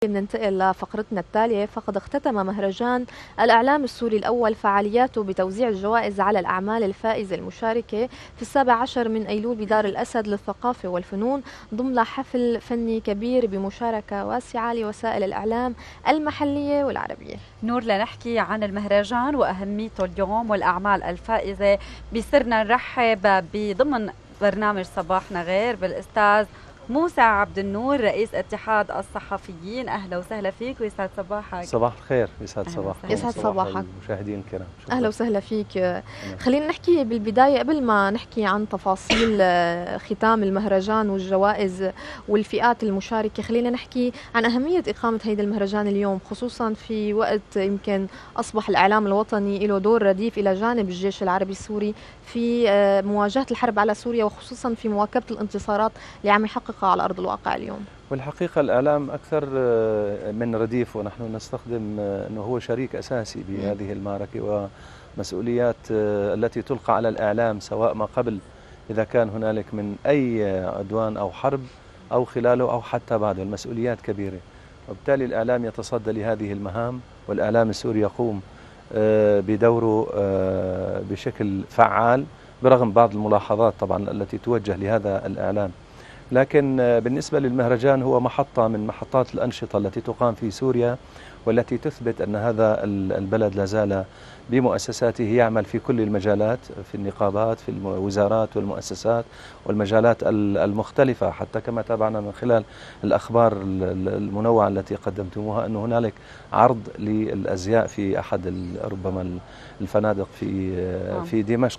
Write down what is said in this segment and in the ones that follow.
ننتقل لفقرتنا التالية. فقد اختتم مهرجان الإعلام السوري الأول فعالياته بتوزيع الجوائز على الأعمال الفائزة المشاركة في 17 من أيلول بدار الأسد للثقافة والفنون ضمن حفل فني كبير بمشاركة واسعة لوسائل الإعلام المحلية والعربية. نور، لنحكي عن المهرجان وأهميته اليوم والأعمال الفائزة بصرنا نرحب بضمن برنامج صباحنا غير بالأستاذ موسى عبد النور، رئيس اتحاد الصحفيين. اهلا وسهلا فيك ويسعد صباحك. صباح الخير، يسعد صباحك. يسعد صباحك المشاهدين الكرام. اهلا وسهلا فيك. خلينا نحكي بالبدايه قبل ما نحكي عن تفاصيل ختام المهرجان والجوائز والفئات المشاركه، خلينا نحكي عن اهميه اقامه هيدا المهرجان اليوم، خصوصا في وقت يمكن اصبح الاعلام الوطني له دور رديف الى جانب الجيش العربي السوري في مواجهه الحرب على سوريا، وخصوصا في مواكبه الانتصارات اللي عم يحققها على أرض الواقع اليوم. والحقيقة الإعلام أكثر من رديف، ونحن نستخدم أنه هو شريك أساسي بهذه المعركة، ومسؤوليات التي تلقى على الإعلام سواء ما قبل إذا كان هنالك من أي عدوان أو حرب أو خلاله أو حتى بعده، المسؤوليات كبيرة، وبالتالي الإعلام يتصدى لهذه المهام، والإعلام السوري يقوم بدوره بشكل فعال برغم بعض الملاحظات طبعا التي توجه لهذا الإعلام. لكن بالنسبة للمهرجان هو محطة من محطات الأنشطة التي تقام في سوريا، والتي تثبت أن هذا البلد لازال بمؤسساته يعمل في كل المجالات، في النقابات، في الوزارات والمؤسسات والمجالات المختلفة، حتى كما تابعنا من خلال الأخبار المنوعة التي قدمتموها أن هنالك عرض للأزياء في أحد ربما الفنادق في دمشق.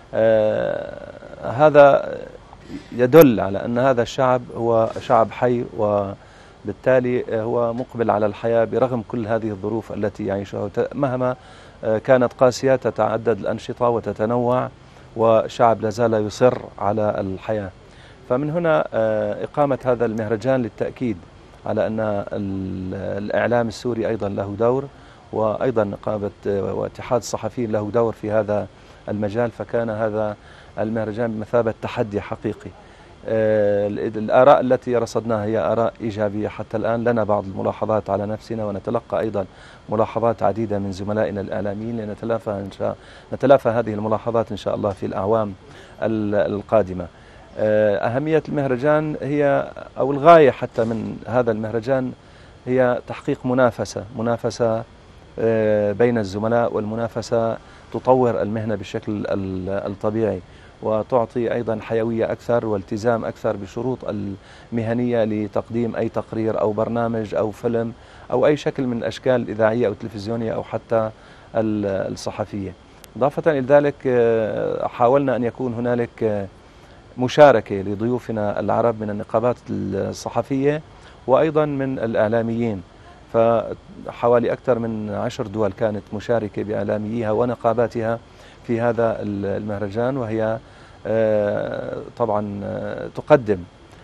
هذا يدل على أن هذا الشعب هو شعب حي، وبالتالي هو مقبل على الحياة برغم كل هذه الظروف التي يعيشها، مهما كانت قاسية تتعدد الأنشطة وتتنوع، وشعب لازال يصر على الحياة. فمن هنا إقامة هذا المهرجان للتأكيد على أن الإعلام السوري أيضا له دور، وأيضا نقابة واتحاد الصحفيين له دور في هذا المجال، فكان هذا المهرجان بمثابة تحدي حقيقي. الآراء التي رصدناها هي آراء إيجابية حتى الآن، لنا بعض الملاحظات على نفسنا، ونتلقى أيضا ملاحظات عديدة من زملائنا الإعلاميين لنتلافى هذه الملاحظات إن شاء الله في الأعوام القادمة. أهمية المهرجان هي أو الغاية حتى من هذا المهرجان هي تحقيق منافسة بين الزملاء، والمنافسة تطور المهنة بالشكل الطبيعي، وتعطي أيضا حيوية أكثر والتزام أكثر بشروط المهنية لتقديم أي تقرير أو برنامج أو فيلم أو أي شكل من الأشكال الإذاعية أو التلفزيونية أو حتى الصحفية. إضافة إلى ذلك حاولنا أن يكون هنالك مشاركة لضيوفنا العرب من النقابات الصحفية وأيضا من الإعلاميين، فحوالي أكثر من 10 دول كانت مشاركة بإعلاميها ونقاباتها في هذا المهرجان، وهي طبعا تقدم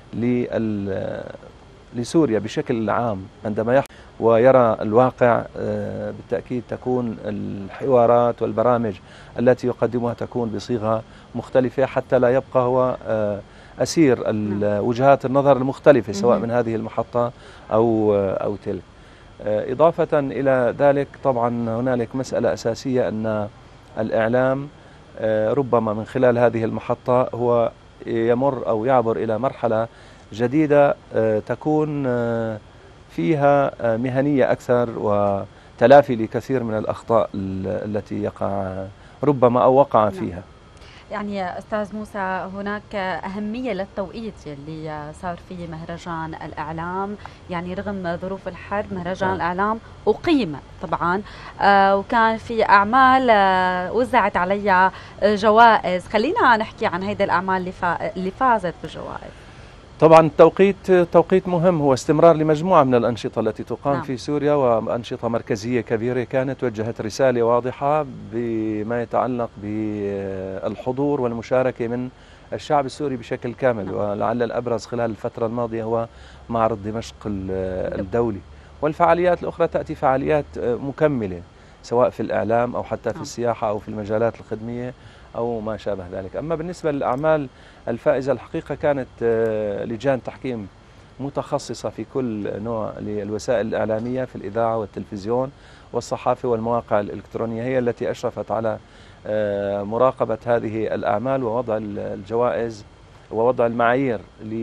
لسوريا بشكل عام عندما يحصل ويرى الواقع. بالتأكيد تكون الحوارات والبرامج التي يقدمها تكون بصيغة مختلفة، حتى لا يبقى هو أسير وجهات النظر المختلفة سواء من هذه المحطة أو تلك. إضافة إلى ذلك طبعا هنالك مسألة أساسية أن الإعلام ربما من خلال هذه المحطة هو يمر أو يعبر إلى مرحلة جديدة تكون فيها مهنية أكثر وتلافي لكثير من الأخطاء التي يقع ربما أو وقع فيها. يعني أستاذ موسى، هناك أهمية للتوقيت اللي صار فيه مهرجان الإعلام، يعني رغم ظروف الحرب مهرجان الإعلام أقيم طبعا، وكان في أعمال وزعت عليها جوائز. خلينا نحكي عن هيدا الأعمال اللي فازت بجوائز. طبعا توقيت مهم، هو استمرار لمجموعة من الأنشطة التي تقام في سوريا، وأنشطة مركزية كبيرة كانت وجهت رسالة واضحة بما يتعلق بالحضور والمشاركة من الشعب السوري بشكل كامل. ولعل الأبرز خلال الفترة الماضية هو معرض دمشق الدولي، والفعاليات الأخرى تأتي فعاليات مكملة سواء في الإعلام أو حتى في السياحة أو في المجالات الخدمية أو ما شابه ذلك. أما بالنسبة للأعمال الفائزة، الحقيقة كانت لجان تحكيم متخصصة في كل نوع للوسائل الإعلامية في الإذاعة والتلفزيون والصحافة والمواقع الإلكترونية، هي التي أشرفت على مراقبة هذه الأعمال ووضع الجوائز ووضع المعايير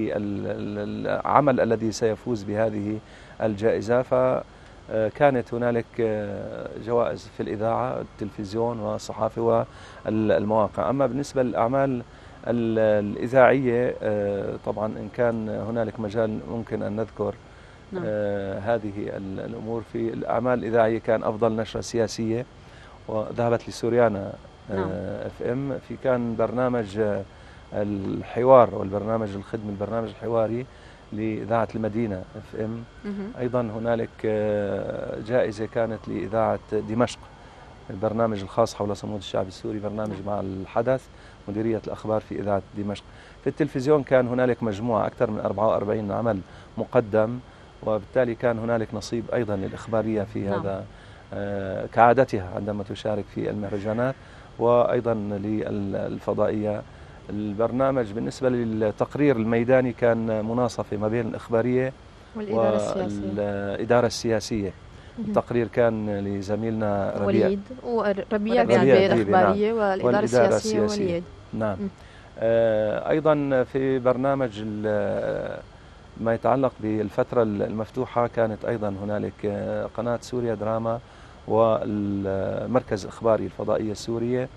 للعمل الذي سيفوز بهذه الجائزة. فكانت هنالك جوائز في الإذاعة التلفزيون والصحافة والمواقع. أما بالنسبة للأعمال الإذاعية طبعا إن كان هنالك مجال ممكن أن نذكر هذه الأمور. في الأعمال الإذاعية كان أفضل نشرة سياسية وذهبت لسوريانا اف ام. في كان برنامج الحوار والبرنامج الخدمي البرنامج الحواري لإذاعة المدينة اف ام. أيضا هنالك جائزة كانت لإذاعة دمشق، البرنامج الخاص حول صمود الشعب السوري، برنامج مع الحدث، مديرية الأخبار في إذاعة دمشق. في التلفزيون كان هنالك مجموعة أكثر من 44 عمل مقدم، وبالتالي كان هنالك نصيب أيضا للإخبارية في هذا كعادتها عندما تشارك في المهرجانات، وأيضا للفضائية. البرنامج بالنسبة للتقرير الميداني كان مناصفة ما بين الإخبارية والإدارة السياسية. التقرير كان لزميلنا وليد وربيع بالإخبارية والإدارة السياسية وليد. نعم. أيضا في برنامج ما يتعلق بالفترة المفتوحة كانت أيضا هنالك قناة سوريا دراما والمركز الإخباري الفضائية السورية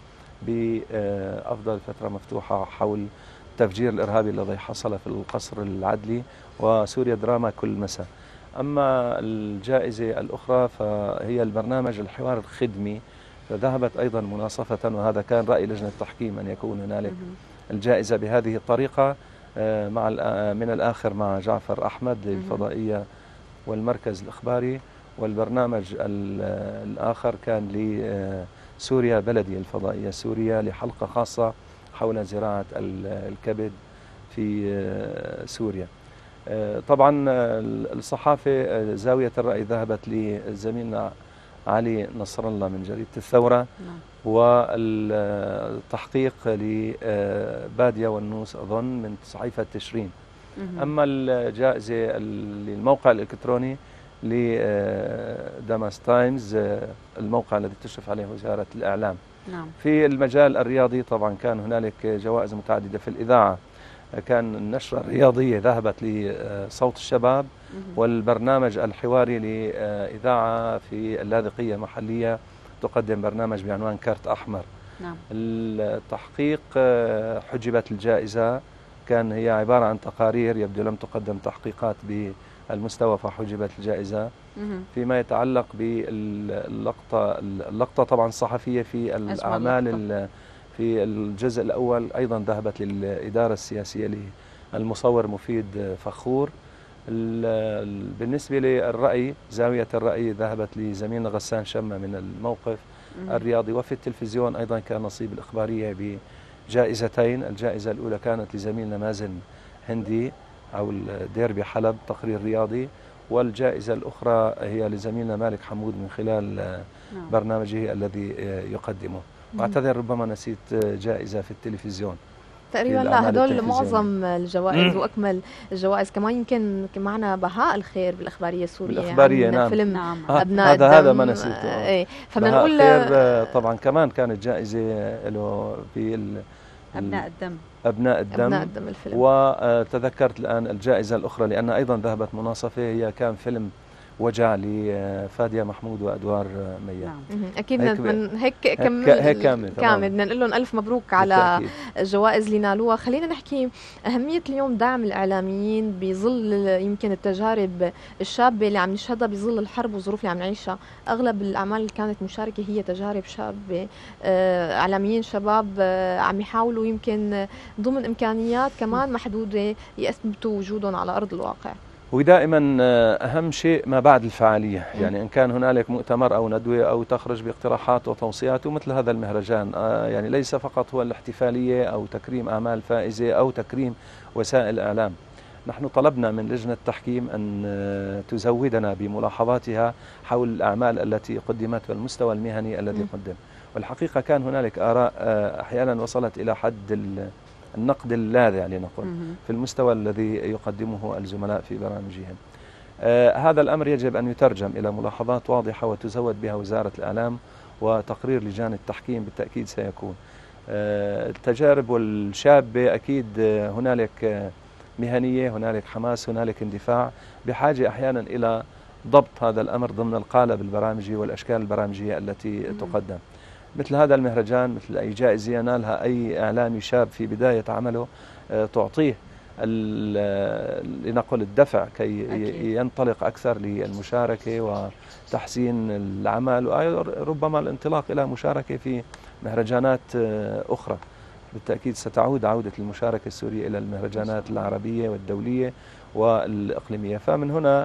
بأفضل فترة مفتوحة حول التفجير الإرهابي الذي حصل في القصر العدلي، وسوريا دراما كل مساء. أما الجائزة الأخرى فهي البرنامج الحوار الخدمي، فذهبت أيضا مناصفة، وهذا كان رأي لجنة التحكيم أن يكون هنالك الجائزة بهذه الطريقة من الآخر مع جعفر أحمد للفضائية والمركز الإخباري، والبرنامج الآخر كان لسوريا بلدي الفضائية السورية لحلقة خاصة حول زراعة الكبد في سوريا. طبعا الصحافة زاوية الرأي ذهبت لزميلنا علي نصر الله من جريدة الثورة، والتحقيق لبادية والنوس أظن من صحيفة تشرين. أما الجائزة للموقع الإلكتروني لداماس تايمز، الموقع الذي تشرف عليه وزارة الإعلام. في المجال الرياضي طبعا كان هنالك جوائز متعددة. في الإذاعة كان النشرة الرياضية ذهبت لصوت الشباب، والبرنامج الحواري لإذاعة في اللاذقية محلية تقدم برنامج بعنوان كارت أحمر. التحقيق حجبت الجائزة، كان هي عبارة عن تقارير يبدو لم تقدم تحقيقات بالمستوى فحجبت الجائزة. فيما يتعلق باللقطة طبعا الصحفية في الأعمال في الجزء الأول أيضا ذهبت للإدارة السياسية للمصور مفيد فخور. بالنسبة للرأي زاوية الرأي ذهبت لزميلنا غسان شمة من الموقف الرياضي. وفي التلفزيون أيضا كان نصيب الإخبارية بجائزتين. الجائزة الأولى كانت لزميلنا مازن هندي أو الديربي حلب تقرير رياضي، والجائزة الأخرى هي لزميلنا مالك حمود من خلال برنامجه الذي يقدمه. واعتذر ربما نسيت جائزة في التلفزيون تقريبا. لا، هدول معظم الجوائز واكمل الجوائز. كمان يمكن معنا بهاء الخير بالاخباريه السوريه، بالإخبارية يعني نعم. فيلم ابناء الدم. هذا ما نسيته. ايه، فبدنا نقول طبعا كمان كانت جائزة له في أبناء الدم الفيلم. وتذكرت الآن الجائزة الأخرى لأنها أيضا ذهبت مناصفة، هي كان فيلم وجع لفادية محمود وأدوار مياه. أكيد من هيك كامل بدنا نقول لهم ألف مبروك على بالتأكيد. الجوائز اللي نالوها. خلينا نحكي أهمية اليوم دعم الإعلاميين بظل يمكن التجارب الشابة اللي عم نشهدها بظل الحرب والظروف اللي عم نعيشها. أغلب الأعمال اللي كانت مشاركة هي تجارب شابة، إعلاميين شباب عم يحاولوا يمكن ضمن إمكانيات كمان محدودة يثبتوا وجودهم على أرض الواقع. ودائما أهم شيء ما بعد الفعالية، يعني إن كان هنالك مؤتمر أو ندوة أو تخرج باقتراحات وتوصيات ومثل هذا المهرجان، يعني ليس فقط هو الاحتفالية أو تكريم أعمال فائزة أو تكريم وسائل الإعلام. نحن طلبنا من لجنة التحكيم أن تزودنا بملاحظاتها حول الأعمال التي قدمت والمستوى المهني الذي قدم. والحقيقة كان هنالك آراء أحيانا وصلت إلى حد النقد اللاذع لنقل في المستوى الذي يقدمه الزملاء في برامجهم. هذا الأمر يجب أن يترجم إلى ملاحظات واضحة وتزود بها وزارة الإعلام، وتقرير لجان التحكيم بالتأكيد سيكون. التجارب الشابة أكيد هنالك مهنية، هنالك حماس، هنالك اندفاع، بحاجة أحيانا إلى ضبط هذا الأمر ضمن القالب البرامجي والأشكال البرامجية التي تقدم. مثل هذا المهرجان، مثل أي جائزة ينالها أي إعلامي شاب في بداية عمله، تعطيه لنقل الدفع كي ينطلق أكثر للمشاركة وتحسين العمل، وربما الانطلاق إلى مشاركة في مهرجانات أخرى. بالتأكيد ستعود عودة المشاركة السورية إلى المهرجانات العربية والدولية والإقليمية. فمن هنا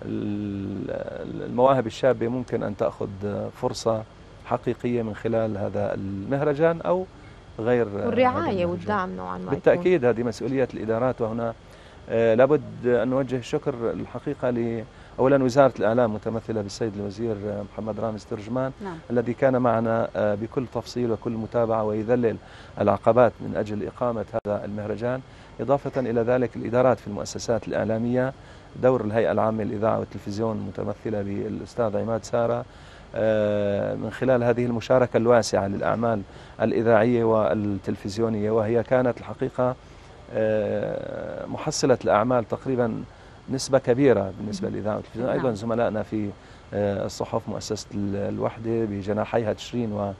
المواهب الشابة ممكن أن تأخذ فرصة حقيقية من خلال هذا المهرجان أو غير والرعاية والدعم نوعا ما. بالتأكيد هذه مسؤولية الإدارات، وهنا لابد أن نوجه الشكر الحقيقة أولا وزارة الإعلام متمثلة بالسيد الوزير محمد رامز ترجمان، الذي كان معنا بكل تفصيل وكل متابعة ويذلل العقبات من أجل إقامة هذا المهرجان. إضافة إلى ذلك الإدارات في المؤسسات الإعلامية، دور الهيئة العامة للإذاعة والتلفزيون متمثلة بالأستاذ عماد سارة، من خلال هذه المشاركة الواسعة للأعمال الإذاعية والتلفزيونية، وهي كانت الحقيقة محصلة الأعمال تقريبا نسبة كبيرة بالنسبة للإذاعة والتلفزيون. أيضا زملائنا في الصحف، مؤسسة الوحدة بجناحيها تشرين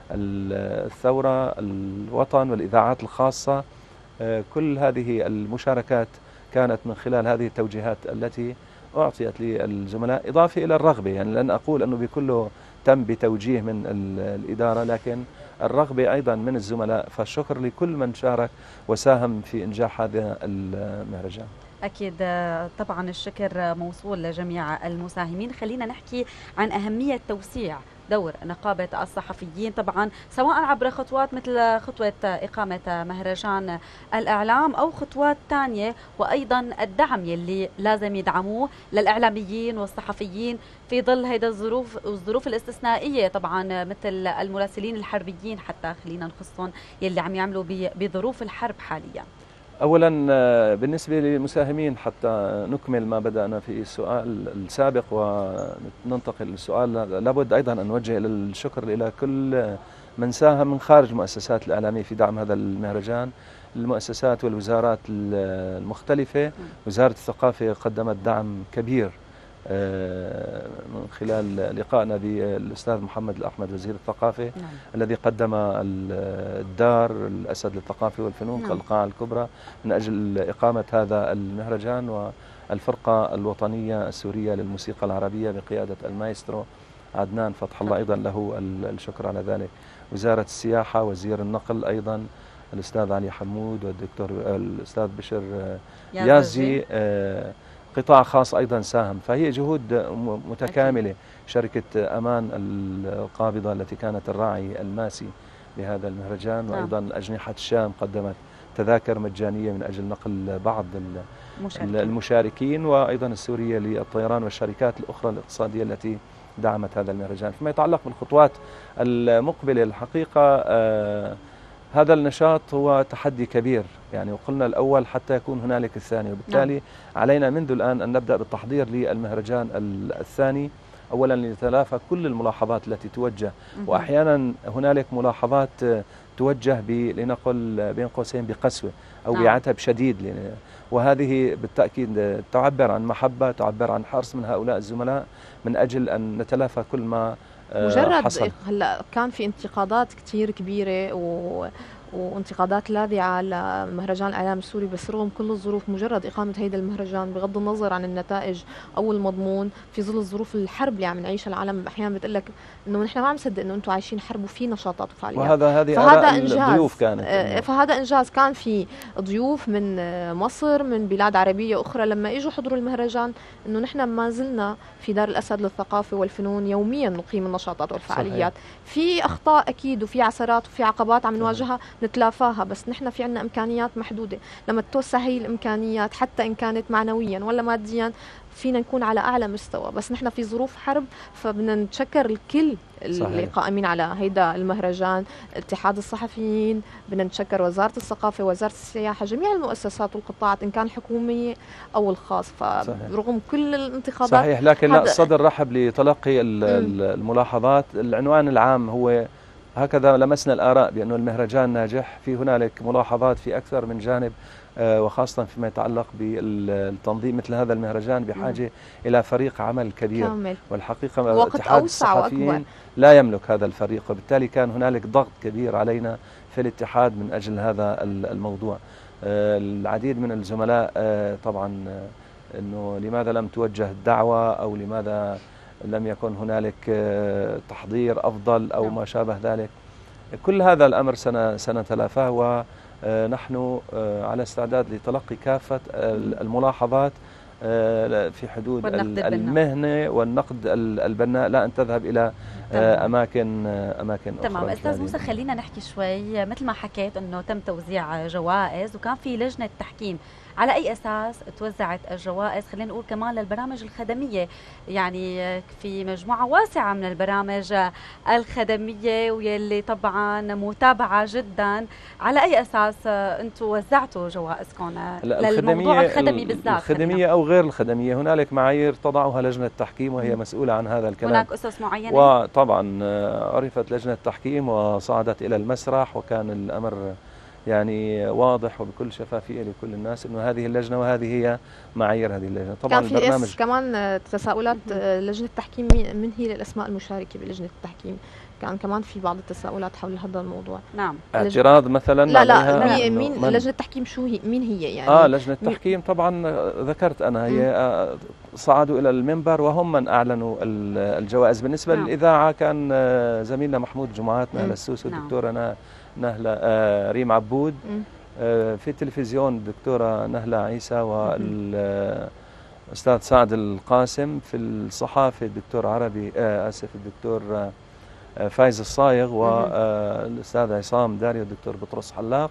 والثورة، الوطن والإذاعات الخاصة، كل هذه المشاركات كانت من خلال هذه التوجيهات التي أعطيت للزملاء، إضافة إلى الرغبة. يعني لن أقول أنه بكله تم بتوجيه من الإدارة، لكن الرغبة أيضا من الزملاء. فالشكر لكل من شارك وساهم في إنجاح هذا المهرجان. أكيد طبعا الشكر موصول لجميع المساهمين. خلينا نحكي عن أهمية توسيع دور نقابة الصحفيين، طبعا سواء عبر خطوات مثل خطوة إقامة مهرجان الإعلام أو خطوات ثانية، وأيضا الدعم يلي لازم يدعموه للإعلاميين والصحفيين في ظل هيدا الظروف الاستثنائية، طبعا مثل المراسلين الحربيين حتى خلينا نخصهم يلي عم يعملوا بظروف الحرب حاليا. أولا بالنسبة للمساهمين، حتى نكمل ما بدأنا في السؤال السابق وننتقل للسؤال، لابد أيضا أن نوجه الشكر إلى كل من ساهم من خارج المؤسسات الإعلامية في دعم هذا المهرجان. المؤسسات والوزارات المختلفة، وزارة الثقافة قدمت دعم كبير من خلال لقائنا بالأستاذ محمد الأحمد وزير الثقافة، الذي قدم الدار الأسد للثقافة والفنون كالقاعة الكبرى من أجل إقامة هذا المهرجان، والفرقة الوطنية السورية للموسيقى العربية بقيادة المايسترو عدنان فتح الله أيضا له الشكر على ذلك. وزارة السياحة، وزير النقل أيضا الأستاذ علي حمود والدكتور الأستاذ بشر يازي، قطاع خاص أيضا ساهم. فهي جهود متكاملة. شركة أمان القابضة التي كانت الراعي الماسي لهذا المهرجان، وأيضا أجنحة الشام قدمت تذاكر مجانية من أجل نقل بعض المشاركين، وأيضا السورية للطيران والشركات الأخرى الاقتصادية التي دعمت هذا المهرجان. فيما يتعلق بالخطوات المقبلة، الحقيقة هذا النشاط هو تحدي كبير، يعني وقلنا الأول حتى يكون هنالك الثاني، وبالتالي علينا منذ الآن أن نبدأ بالتحضير للمهرجان الثاني. أولا لنتلافى كل الملاحظات التي توجه، وأحيانا هنالك ملاحظات توجه لنقل بين قوسين بقسوة أو بعتب شديد، وهذه بالتأكيد تعبر عن محبة، تعبر عن حرص من هؤلاء الزملاء من أجل أن نتلافى كل ما مجرد هلا كان في انتقادات كثير كبيرة وانتقادات لاذعة لمهرجان الإعلام السوري، بس رغم كل الظروف مجرد إقامة هيدا المهرجان بغض النظر عن النتائج أو المضمون في ظل الظروف الحرب اللي عم نعيشها، العالم أحيانا بتقول لك إنه نحن ما عم نصدق إنه أنتم عايشين حرب وفي نشاطات وفعاليات. فهذا إنجاز كانت فهذا إنجاز. كان في ضيوف من مصر من بلاد عربية أخرى لما إجوا حضروا المهرجان، إنه نحن ما زلنا في دار الأسد للثقافة والفنون يوميا نقيم النشاطات والفعاليات. صحيح. في أخطاء أكيد وفي عثرات وفي عقبات عم نواجهها، نتلافاها، بس نحن في عنا إمكانيات محدودة. لما توسع هي الإمكانيات حتى إن كانت معنويا ولا ماديا فينا نكون على أعلى مستوى، بس نحن في ظروف حرب، فبدنا نتشكر الكل اللي قائمين على هيدا المهرجان، اتحاد الصحفيين، بدنا نتشكر وزارة الثقافة، وزارة السياحة، جميع المؤسسات والقطاعات إن كان الحكومية أو الخاص. فرغم كل الانتقادات صحيح، لكن لا، الصدر رحب لتلقي الملاحظات. العنوان العام هو هكذا لمسنا الآراء بأنه المهرجان ناجح، في هنالك ملاحظات في أكثر من جانب، وخاصة فيما يتعلق بالتنظيم. مثل هذا المهرجان بحاجة إلى فريق عمل كبير كامل. والحقيقة اتحاد الصحفيين لا يملك هذا الفريق، وبالتالي كان هنالك ضغط كبير علينا في الاتحاد من أجل هذا الموضوع. العديد من الزملاء طبعا أنه لماذا لم توجه الدعوة، أو لماذا لم يكن هنالك تحضير أفضل أو ما شابه ذلك. كل هذا الأمر سنتلافاه، ونحن على استعداد لتلقي كافة الملاحظات في حدود المهنة والنقد البناء، لا أن تذهب إلى أماكن أخرى. تمام. أستاذ موسى، خلينا نحكي شوي. مثل ما حكيت أنه تم توزيع جوائز وكان في لجنة تحكيم، على أي أساس توزعت الجوائز؟ خلينا نقول كمان للبرامج الخدمية، يعني في مجموعة واسعة من البرامج الخدمية واللي طبعا متابعة جدا. على أي أساس أنتم وزعتوا جوائزكم للموضوع الخدمي بالذات؟ الخدمية أو غير الخدمية، هنالك معايير تضعها لجنة التحكيم وهي مسؤولة عن هذا الكلام. هناك أسس معينة؟ وطبعا عرفت لجنة التحكيم وصعدت إلى المسرح، وكان الأمر يعني واضح وبكل شفافية لكل الناس أنه هذه اللجنة وهذه هي معايير هذه اللجنة. طبعا كان في البرنامج كمان تساؤلات لجنة التحكيم، من هي الأسماء المشاركة بلجنة التحكيم؟ كان كمان في بعض التساؤلات حول هذا الموضوع. نعم. اعتراض مثلا؟ لا مين لجنة التحكيم؟ شو هي؟ مين هي يعني؟ لجنة التحكيم طبعا ذكرت أنا، هي صعدوا إلى المنبر وهم من أعلنوا الجوائز. بالنسبة للإذاعة كان زميلنا محمود جمعات، نهلة السوسي، والدكتورة نهلة ريم عبود. في التلفزيون الدكتورة نهلة عيسى والأستاذ سعد القاسم. في الصحافة الدكتور عربي الدكتور فايز الصايغ والأستاذ عصام داري والدكتور بطرس حلاق.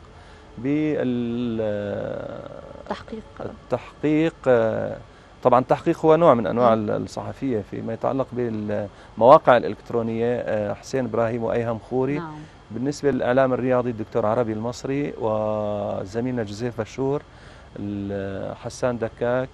بالتحقيق طبعا التحقيق هو نوع من أنواع الصحفية فيما يتعلق بالمواقع الإلكترونية، حسين إبراهيم وأيهم خوري. بالنسبة للإعلام الرياضي الدكتور عربي المصري، وزميلنا جوزيف بشور، حسان دكاك،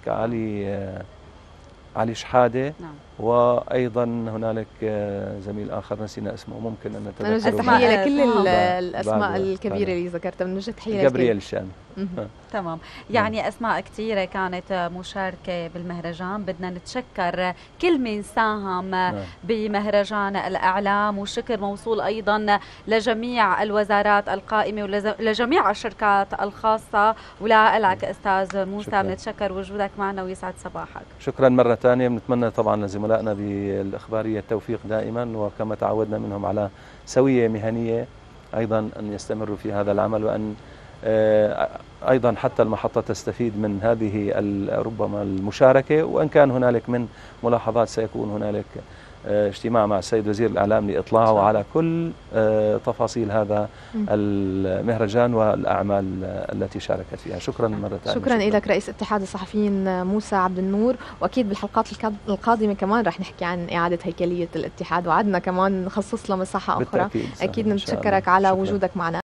علي شحادة. وأيضا هنالك زميل آخر نسينا اسمه، ممكن أن نتذكره. تحية لكل الأسماء الكبيرة اللي ذكرتها، من وجه تحية جابرييل الشامي. تمام. يعني أسماء كثيرة كانت مشاركة بالمهرجان. بدنا نتشكر كل من ساهم بمهرجان الإعلام، والشكر موصول أيضا لجميع الوزارات القائمة ولجميع الشركات الخاصة. ولا لك أستاذ موسى، بنتشكر وجودك معنا ويسعد صباحك. شكرا مرة ثانية. بنتمنى طبعا لزملائنا بالإخبارية التوفيق دائما، وكما تعودنا منهم على سوية مهنية أيضا أن يستمروا في هذا العمل، وأن أيضا حتى المحطة تستفيد من هذه ربما المشاركة. وإن كان هنالك من ملاحظات سيكون هنالك اجتماع مع السيد وزير الإعلام لإطلاعه على كل تفاصيل هذا المهرجان والأعمال التي شاركت فيها. شكرا مرة ثانية. شكرا لك رئيس اتحاد الصحفيين موسى عبد النور. وأكيد بالحلقات القادمة كمان رح نحكي عن إعادة هيكلية الاتحاد، وعدنا كمان نخصص له مساحة أخرى. أكيد نتشكرك على وجودك معنا.